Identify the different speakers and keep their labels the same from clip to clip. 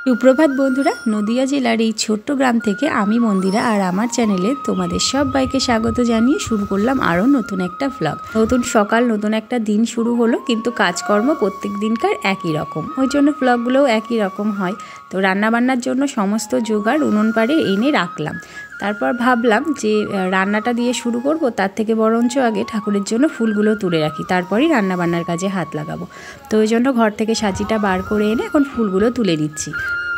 Speaker 1: সুপ্রভাত বন্ধুরা, নদিয়া জেলার এই ছোট্ট গ্রাম থেকে আমি মন্দিরা আর আমার চ্যানেলে তোমাদের সবাইকে স্বাগত জানিয়ে শুরু করলাম আরও নতুন একটা ভ্লগ। নতুন সকাল, নতুন একটা দিন শুরু হলো, কিন্তু কাজকর্ম প্রত্যেক দিনকার একই রকম, ওই জন্য ভ্লগগুলোও একই রকম হয়। তো রান্নাবান্নার জন্য সমস্ত জোগাড় উনুন পাড়ে এনে রাখলাম। তারপর ভাবলাম যে রান্নাটা দিয়ে শুরু করব, তার থেকে বরঞ্চ আগে ঠাকুরের জন্য ফুলগুলো তুলে রাখি, তারপরই রান্নাবান্নার কাজে হাত লাগাবো। তো ওই জন্য ঘর থেকে সাজিটা বার করে এনে এখন ফুলগুলো তুলে নিচ্ছি।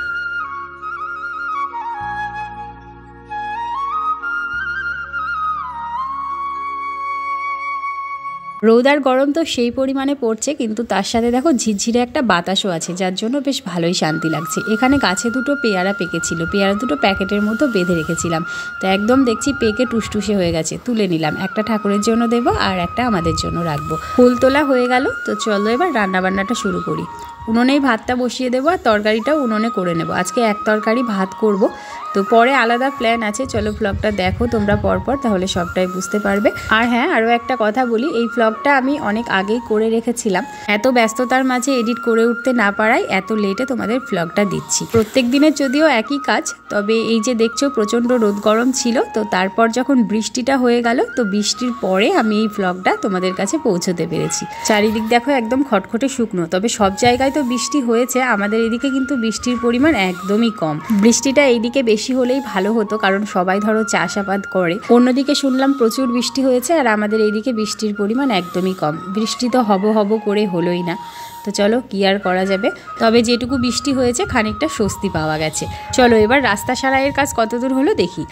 Speaker 1: রোদ আর গরম তো সেই পরিমাণে পড়ছে, কিন্তু তার সাথে দেখো ঝিরঝিরে একটা বাতাসও আছে, যার জন্য বেশ ভালোই শান্তি লাগছে। এখানে গাছে দুটো পেয়ারা পেকেছিল, পেয়ারা দুটো প্যাকেটের মতো বেঁধে রেখেছিলাম, তো একদম দেখছি পেকে টুসটুসে হয়ে গেছে। তুলে নিলাম, একটা ঠাকুরের জন্য দেবো আর একটা আমাদের জন্য রাখবো। ফুল তোলা হয়ে গেল, তো চলো এবার রান্নাবান্নাটা শুরু করি। উনুনেই ভাতটা বসিয়ে দেবো আর তরকারিটাও উনুনে করে নেব। আজকে এক তরকারি ভাত করব, তো পরে আলাদা প্ল্যান আছে। চলো ভ্লগটা দেখো তোমরা পরপর, তাহলে সবটাই বুঝতে পারবে। আর হ্যাঁ, আরও একটা কথা বলি, এই ভ্লগটা আমি অনেক আগেই করে রেখেছিলাম, এত ব্যস্ততার মাঝে এডিট করে উঠতে না পারায় এত লেটে তোমাদের ভ্লগটা দিচ্ছি। প্রত্যেক দিনের যদিও একই কাজ, তবে এই যে দেখছো প্রচণ্ড রোদ গরম ছিল, তো তারপর যখন বৃষ্টিটা হয়ে গেল, তো বৃষ্টির পরে আমি এই ভ্লগটা তোমাদের কাছে পৌঁছতে পেরেছি। চারিদিক দেখো একদম খটখটে শুকনো, তবে সব জায়গায় তো বৃষ্টি হয়েছে, আমাদের এদিকে কিন্তু বৃষ্টির পরিমাণ একদমই কম। বৃষ্টিটা এইদিকে বেশি হলেই ভালো হতো, কারণ সবাই ধরো চাষাবাদ করে। অন্যদিকে শুনলাম প্রচুর বৃষ্টি হয়েছে, আর আমাদের এইদিকে বৃষ্টির পরিমাণ একদমই কম। বৃষ্টি তো হব হব করে হলোই না, তো চলো কি আর করা যাবে। তবে যেটুকু বৃষ্টি হয়েছে খানিকটা স্বস্তি পাওয়া গেছে। চলো এবার রাস্তা সারাইয়ের কাজ কতদূর হলো দেখি।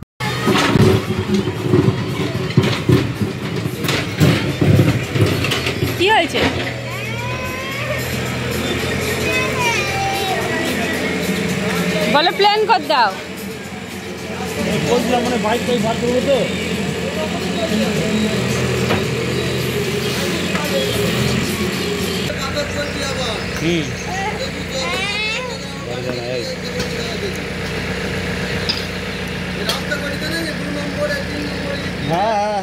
Speaker 1: কি হয়েছে? বলো প্ল্যান কর দাও। মানে বাইক বার করবো তো। হ্যাঁ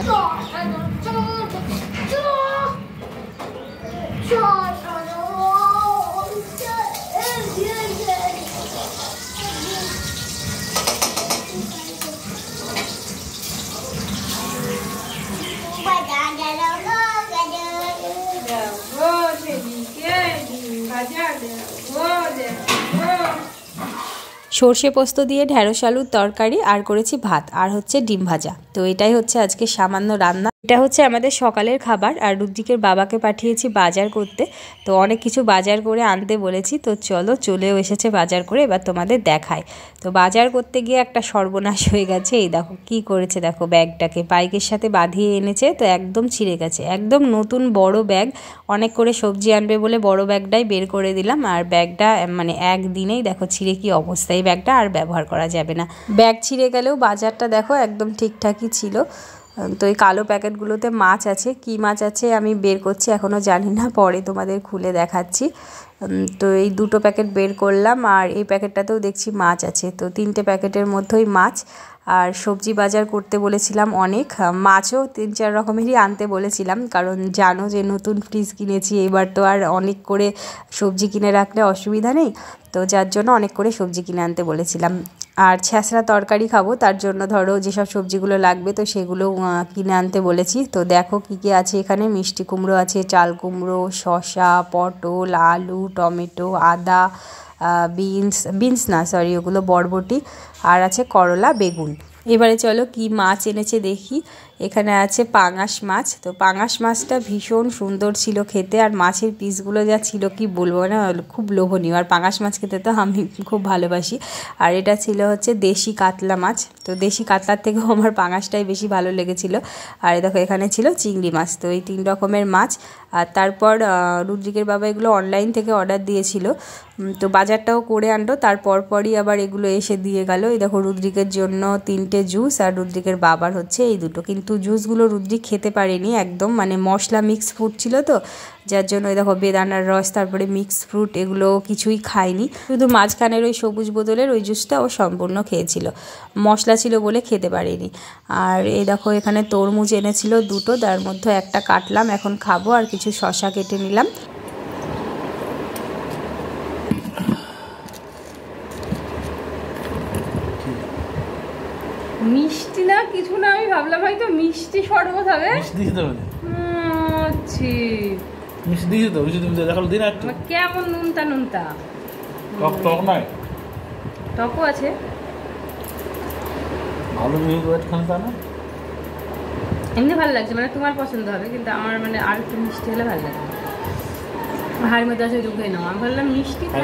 Speaker 1: সর্ষে পোস্ত দিয়ে ঢ্যাঁড়স আলুর তরকারি, আর করেছি ভাত, আর হচ্ছে ডিম ভাজা। তো এটাই হচ্ছে আজকে সামান্য রান্না। এটা হচ্ছে আমাদের সকালের খাবার। আর রুদ্রিকের বাবাকে পাঠিয়েছি বাজার করতে, তো অনেক কিছু বাজার করে আনতে বলেছি। তো চলো, চলেও এসেছে বাজার করে, এবার তোমাদের দেখায়। তো বাজার করতে গিয়ে একটা সর্বনাশ হয়ে গেছে। এই দেখো কি করেছে, দেখো ব্যাগটাকে বাইকের সাথে বাঁধিয়ে এনেছে, তো একদম ছিঁড়ে গেছে। একদম নতুন বড় ব্যাগ, অনেক করে সবজি আনবে বলে বড় ব্যাগটাই বের করে দিলাম, আর ব্যাগটা মানে একদিনেই দেখো ছিঁড়ে কি অবস্থা। এই ব্যাগটা আর ব্যবহার করা যাবে না। ব্যাগ ছিঁড়ে গেলেও বাজারটা দেখো একদম ঠিকঠাকই ছিল। তো এই কালো প্যাকেটগুলোতে মাছ আছে, কি মাছ আছে আমি বের করছি, এখনও জানি না, পরে তোমাদের খুলে দেখাচ্ছি। তো এই দুটো প্যাকেট বের করলাম, আর এই প্যাকেটটাতেও দেখছি মাছ আছে। তো তিনটে প্যাকেটের মধ্যেই মাছ। আর সবজি বাজার করতে বলেছিলাম অনেক, মাছও 3-4 রকমেরই আনতে বলেছিলাম, কারণ জানো যে নতুন ফ্রিজ কিনেছি, এবার তো আর অনেক করে সবজি কিনে রাখলে অসুবিধা নেই, তো যার জন্য অনেক করে সবজি কিনে আনতে বলেছিলাম। আর ছ্যাঁচড়া তরকারি খাবো, তার জন্য ধরো যেসব সবজিগুলো লাগবে তো সেগুলো কিনে আনতে বলেছি। তো দেখো কী কী আছে এখানে। মিষ্টি কুমড়ো আছে, চাল কুমড়ো, শসা, পটল, আলু, টমেটো, আদা, বিনস না সরি, ওগুলো বরবটি, আর আছে করলা, বেগুন। এবারে চলো কি মাছ এনেছে দেখি। এখানে আছে পাঙাশ মাছ। তো পাঙাশ মাছটা ভীষণ সুন্দর ছিল খেতে, আর মাছের পিসগুলো যা ছিল কি বলবো না, খুব লোভনীয়। আর পাঙাশ মাছ খেতে তো আমি খুব ভালোবাসি। আর এটা ছিল হচ্ছে দেশি কাতলা মাছ, তো দেশি কাতলার থেকেও আমার পাঙাশটাই বেশি ভালো লেগেছিলো। আর দেখো এখানে ছিল চিংড়ি মাছ। তো এই 3 রকমের মাছ। আর তারপর রুদ্রিকের বাবা এগুলো অনলাইন থেকে অর্ডার দিয়েছিল, তো বাজারটাও করে আনলো, তারপরই আবার এগুলো এসে দিয়ে গেল। এই দেখো রুদ্রিকের জন্য 3টে জুস, আর রুদ্রিকের বাবার হচ্ছে এই দুটো। কিন্তু জুসগুলো রুদ্রিক খেতে পারেনি, একদম মানে মশলা মিক্স ফ্রুট ছিল, তো যার জন্য এই দেখো বেদানার রস, তারপরে মিক্স ফ্রুট, এগুলো কিছুই খায়নি। শুধু মাঝখানের ওই সবুজ বোতলের ওই জুসটা ও সম্পূর্ণ খেয়েছিল, মশলা ছিল বলে খেতে পারেনি। আর এই দেখো এখানে তরমুজ এনেছিল 2টো, তার মধ্যে একটা কাটলাম, এখন খাবো। আর কিছু শসা কেটে নিলাম। মিষ্টি না কিছু না, আমি ভাবলাম হয়তো মিষ্টি শরবত হবে। কেমন নুনতা নুনতা, টকও আছে। এমনি ভালো লাগছে, মানে তোমার পছন্দ হবে, কিন্তু আমার মানে আর একটু মিষ্টি হলে ভালো লাগে। হাড়ির মধ্যে আছে ঢুকে নাও, আমি ভাবলাম মিষ্টি খাই।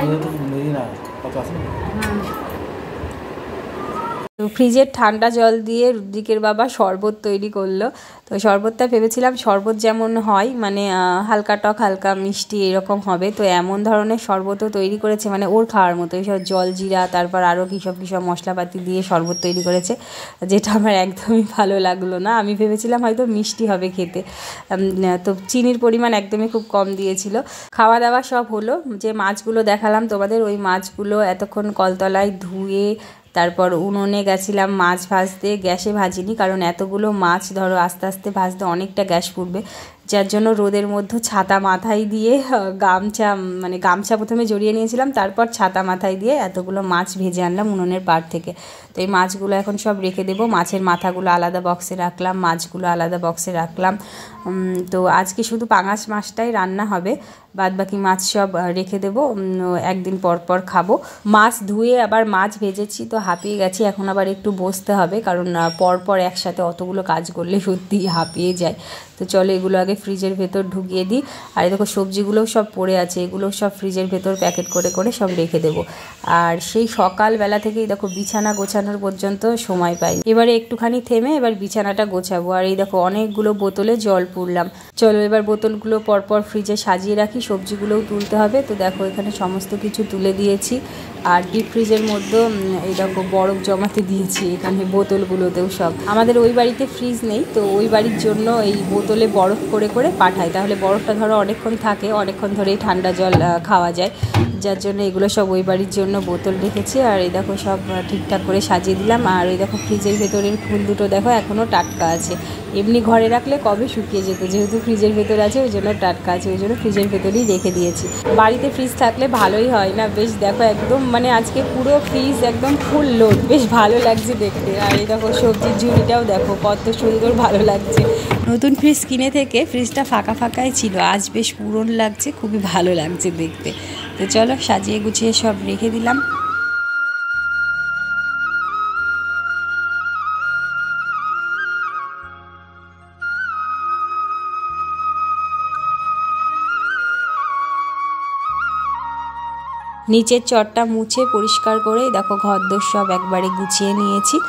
Speaker 1: তো ফ্রিজের ঠান্ডা জল দিয়ে রুদ্রিকের বাবা শরবত তৈরি করলো। তো শরবতটা ভেবেছিলাম শরবত যেমন হয় মানে হালকা টক হালকা মিষ্টি এরকম হবে, তো এমন ধরনের শরবতও তৈরি করেছে মানে ওর খাওয়ার মতো। এইসব জল জিরা তারপর আরও কীসব মশলাপাতি দিয়ে শরবত তৈরি করেছে, যেটা আমার একদমই ভালো লাগলো না। আমি ভেবেছিলাম হয়তো মিষ্টি হবে খেতে, তো চিনির পরিমাণ একদমই খুব কম দিয়েছিল। খাওয়া দাওয়া সব হলো। যে মাছগুলো দেখালাম তোমাদের, ওই মাছগুলো এতক্ষণ কলতলায় ধুয়ে তারপর উনুনে গেছিলাম মাছ ভাজতে। গ্যাসে ভাজিনি, কারণ এতগুলো মাছ ধরো আস্তে আস্তে ভাজতে অনেকটা গ্যাস পুড়বে, যার জন্য রোদের মধ্যে ছাতা মাথায় দিয়ে গামছা প্রথমে জড়িয়ে নিয়েছিলাম, তারপর ছাতা মাথায় দিয়ে এতগুলো মাছ ভেজে আনলাম উনুনের পাড় থেকে। তো এই মাছগুলো এখন সব রেখে দেবো। মাছের মাথাগুলো আলাদা বক্সে রাখলাম, মাছগুলো আলাদা বক্সে রাখলাম। তো আজকে শুধু পাঙাশ মাছটাই রান্না হবে, বাদ বাকি মাছ সব রেখে দেবো, একদিন পর পর খাবো। মাছ ধুয়ে আবার মাছ ভেজেছি, তো হাঁপিয়ে গেছি। এখন আবার একটু বসতে হবে, কারণ পরপর একসাথে অতগুলো কাজ করলে সত্যি হাঁপিয়ে যায়। তো চলো এগুলো আগে ফ্রিজের ভেতর ঢুকিয়ে দিই। আর দেখো সবজিগুলোও সব পড়ে আছে, এগুলোও সব ফ্রিজের ভেতর প্যাকেট করে করে সব রেখে দেবো। আর সেই সকালবেলা থেকেই দেখো বিছানা গোছানোর পর্যন্ত সময় পাই। এবারে একটুখানি থেমে এবার বিছানাটা গোছাবো। আর এই দেখো অনেকগুলো বোতলে জল পুরলাম। চলো এবার বোতলগুলো পরপর ফ্রিজে সাজিয়ে রাখি, সবজিগুলোও তুলতে হবে। তো দেখো এখানে সমস্ত কিছু তুলে দিয়েছি। আর ডিপ ফ্রিজের মধ্যে এই দেখো বরফ জমাতে দিয়েছি এখানে বোতলগুলোতেও সব। আমাদের ওই বাড়িতে ফ্রিজ নেই, তো ওই বাড়ির জন্য এই বোতলে বরফ করে করে পাঠায়, তাহলে বরফটা ধরো অনেকক্ষণ থাকে, অনেকক্ষণ ধরেই ঠান্ডা জল খাওয়া যায়, যার জন্য এগুলো সব ওই বাড়ির জন্য বোতল রেখেছি। আর এই দেখো সব ঠিকঠাক করে সাজিয়ে দিলাম। আর ওই দেখো ফ্রিজের ভেতরের ফুল দুটো দেখো এখনও টাটকা আছে, এমনি ঘরে রাখলে কবে শুকিয়ে যেত, যেহেতু ফ্রিজের ভেতর আছে ওই জন্য টাটকা আছে, ওই জন্য ফ্রিজের ভেতরেই রেখে দিয়েছি। বাড়িতে ফ্রিজ থাকলে ভালোই হয় না, বেশ দেখো একদম মানে আজকে পুরো ফ্রিজ একদম ফুল লোড, বেশ ভালো লাগছে দেখতে। আর এই দেখো সবজির ঝুড়িটাও দেখো কত সুন্দর ভালো লাগছে। নতুন ফ্রিজ কিনে থেকে ফ্রিজটা ফাঁকা ফাঁকাই ছিল, আজ বেশ পুরনো লাগছে, খুবই ভালো লাগছে দেখতে। তো চলো সাজিয়ে গুছিয়ে সব রেখে দিলাম। নিচের চটটা মুছে পরিষ্কার করে দেখো ঘরদোর সব একবারে গুছিয়ে নিয়েছি।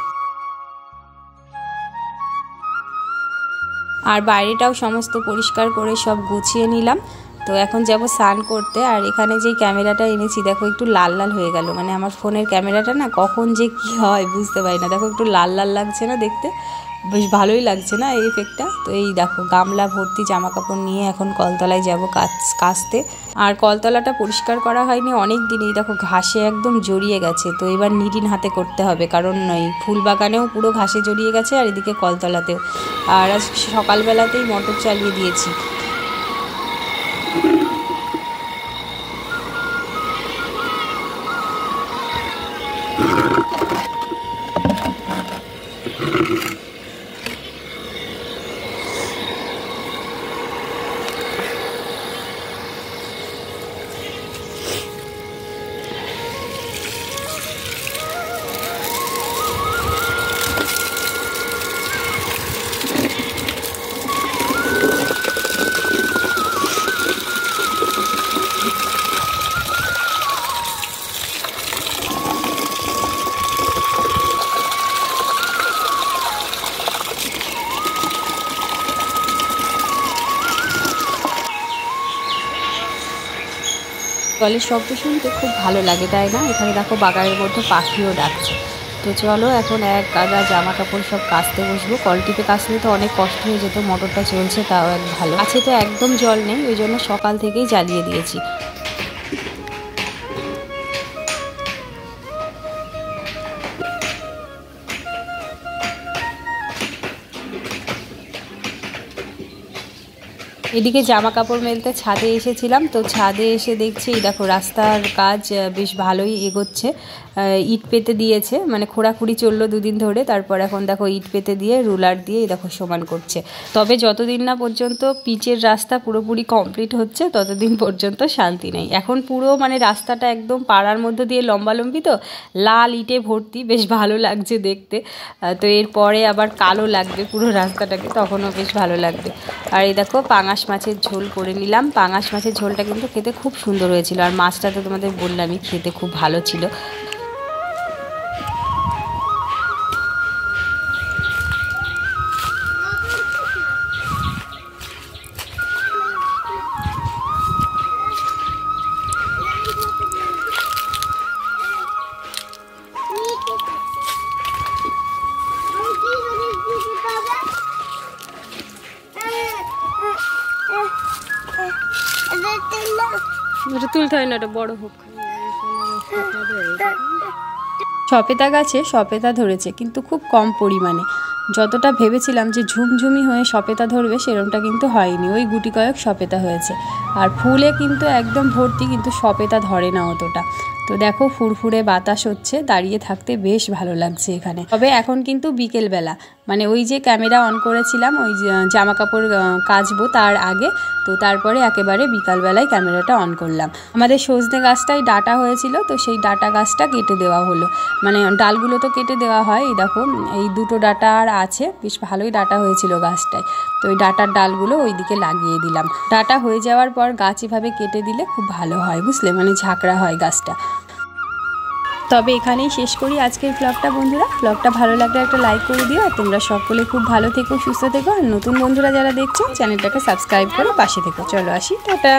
Speaker 1: আর বাইরেটাও সমস্ত পরিষ্কার করে সব গুছিয়ে নিলাম। তো এখন যাব স্নান করতে। আর এখানে যে ক্যামেরাটা এনেছি দেখো একটু লাল লাল হয়ে গেল, মানে আমার ফোনের ক্যামেরাটা না কখন যে কি হয় বুঝতে পারি না। দেখো একটু লাল লাল লাগছে না দেখতে, বেশ ভালোই লাগছে না এই ইফেক্টটা। তো এই দেখো গামলা ভর্তি জামা কাপড় নিয়ে এখন কলতলায় যাব কাচতে। আর কলতলাটা পরিষ্কার করা হয়নি অনেক দিনই, দেখো ঘাসে একদম জড়িয়ে গেছে। তো এবার নিটিন হাতে করতে হবে, কারণ এই ফুল বাগানেও পুরো ঘাসে জড়িয়ে গেছে আর এদিকে কলতলাতেও। আর আজ সকালবেলাতেই মোটর চালিয়ে দিয়েছি। জলের শব্দ শুনতে খুব ভালো লাগে, তাই না? এখানে দেখো বাগানের মধ্যে পাখিও ডাকছে। তো চলো এখন এক গাদা জামা কাপড় সব কাচতে বসবো। কল টিপে কাচলে তো অনেক কষ্ট হয়ে যেত, মোটরটা চলছে তাও এক ভালো আছে। তো একদম জল নেই, ওই জন্য সকাল থেকেই জ্বালিয়ে দিয়েছি। এদিকে জামা কাপড় মেলতে ছাদে এসেছিলাম, তো ছাদে এসে দেখছি এই দেখো রাস্তার কাজ বেশ ভালোই এগোচ্ছে। ইট পেতে দিয়েছে, মানে খোঁড়াখুড়ি চললো দুদিন ধরে, তারপর এখন দেখো ইট পেতে দিয়ে রুলার দিয়ে দেখো সমান করছে। তবে যতদিন না পর্যন্ত পিচের রাস্তা পুরোপুরি কমপ্লিট হচ্ছে ততদিন পর্যন্ত শান্তি নেই। এখন পুরো মানে রাস্তাটা একদম পাড়ার মধ্যে দিয়ে লম্বালম্বি, তো লাল ইটে ভর্তি, বেশ ভালো লাগছে দেখতে। তো এরপরে আবার কালো লাগবে পুরো রাস্তাটাকে, তখনও বেশ ভালো লাগবে। আর এই দেখো পাঙাশ মাছের ঝোল করে নিলাম। পাঙাশ মাছের ঝোলটা কিন্তু খেতে খুব সুন্দর হয়েছিল, আর মাছটা তো তোমাদের বললামই খেতে খুব ভালো ছিল। তুলতে হয় না, এটা বড় হোক। সপেতা গাছে সপেতা ধরেছে, কিন্তু খুব কম পরিমাণে। যতটা ভেবেছিলাম যে ঝুমঝুমি হয়ে সপেতা ধরবে সেরকমটা কিন্তু হয়নি, ওই গুটি কয়েক সপেতা হয়েছে। আর ফুলে কিন্তু একদম ভর্তি, কিন্তু সপেতা ধরে না অতটা। তো দেখো ফুরফুরে বাতাস হচ্ছে, দাঁড়িয়ে থাকতে বেশ ভালো লাগছে এখানে। তবে এখন কিন্তু বিকেলবেলা, মানে ওই যে ক্যামেরা অন করেছিলাম ওই জামা কাপড় কাচবো তার আগে, তো তারপরে একেবারে বিকালবেলায় ক্যামেরাটা অন করলাম। আমাদের সজনে গাছটাই ডাটা হয়েছিল, তো সেই ডাটা গাছটা কেটে দেওয়া হলো, মানে ডালগুলো তো কেটে দেওয়া হয়। এই দেখো এই দুটো ডাটা আর আছে, বেশ ভালোই ডাটা হয়েছিল গাছটায়, তো ওই ডাটার ডালগুলো ওইদিকে লাগিয়ে দিলাম। ডাটা হয়ে যাওয়ার পর গাছ এভাবে কেটে দিলে খুব ভালো হয়, বুঝলে, মানে ঝাঁকড়া হয় গাছটা। তবে এখানেই শেষ করি আজকের ব্লগটা বন্ধুরা। ব্লগটা ভালো লাগলে একটা লাইক করে দিও, আর তোমরা সকলে খুব ভালো থেকো, সুস্থ থেকো। আর নতুন বন্ধুরা যারা দেখছো চ্যানেলটাকে সাবস্ক্রাইব করে পাশে থেকো। চলো আসি, টাটা।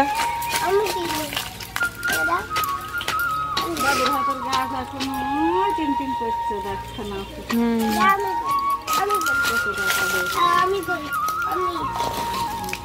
Speaker 2: আমি